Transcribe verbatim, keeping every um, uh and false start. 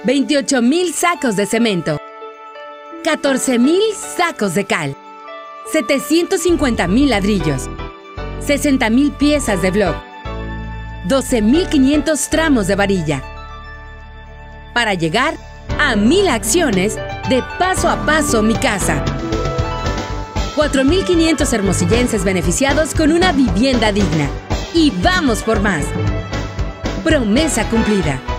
veintiocho mil sacos de cemento, catorce mil sacos de cal, setecientos cincuenta mil ladrillos, sesenta mil piezas de bloc, doce mil quinientos tramos de varilla, para llegar a mil acciones de Paso a Paso Mi Casa. cuatro mil quinientos hermosillenses beneficiados con una vivienda digna. Y vamos por más. Promesa cumplida.